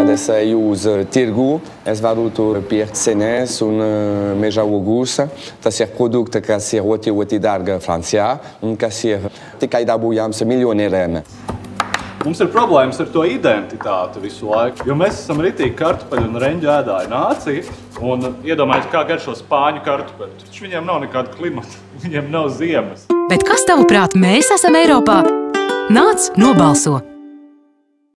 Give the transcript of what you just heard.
es uz tirgu, es varutu Pierre Senes un meja august, tas ir produkte, kas ir ļoti dārga Francijā, un kas ir tikai dabūjams miljonieriem. Mums ir problēmas ar to identitāti visu laiku, jo mēs esam ritīgi kartupeļu un reņģu ēdāju nācija, un iedomājies, kā garšo spāņu kartupeļu. Taču viņiem nav nekāda klimata, viņiem nav ziemas. Bet kas tavuprāt mēs esam Eiropā? Nāc, nobalso!